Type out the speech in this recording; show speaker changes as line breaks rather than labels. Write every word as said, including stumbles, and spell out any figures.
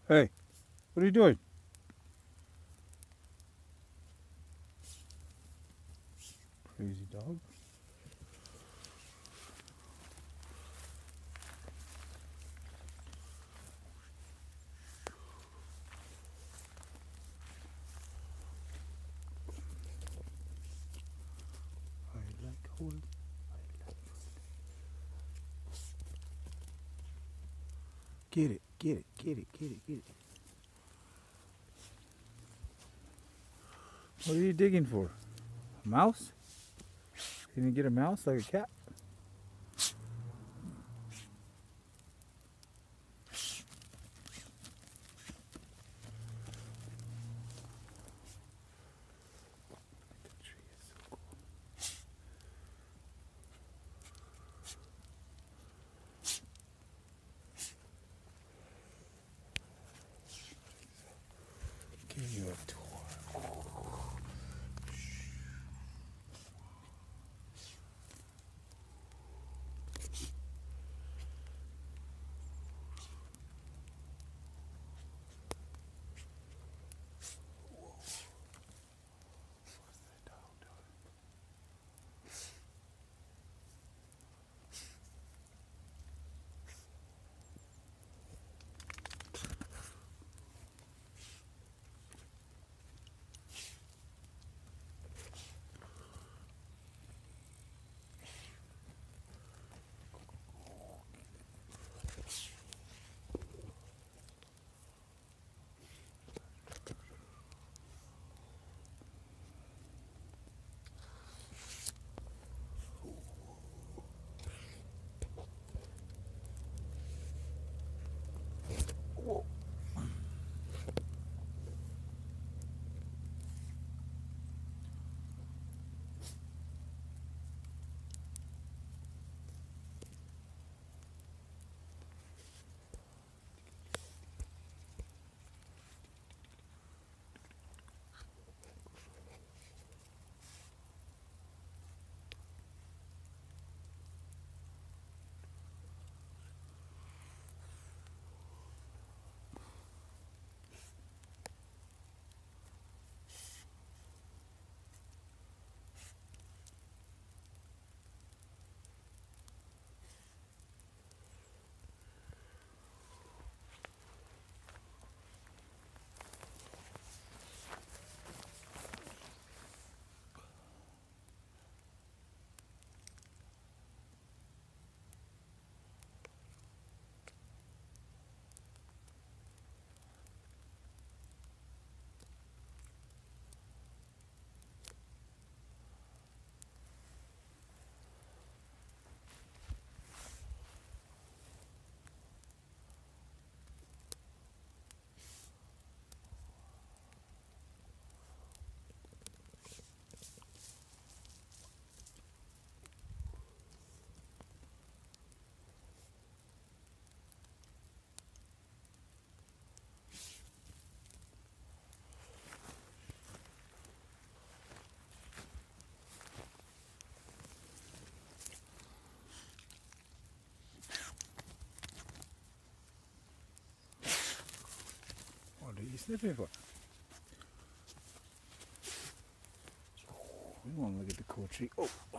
Hey, what are you doing? Crazy dog. I like hold. I like. Get it, get it, get it, get it, get it. What are you digging for? A mouse? Can you get a mouse like a cat? The tree is so cool. Give you a tour. Whoa. What are you sniffing for? We want to look at the cool tree. Oh.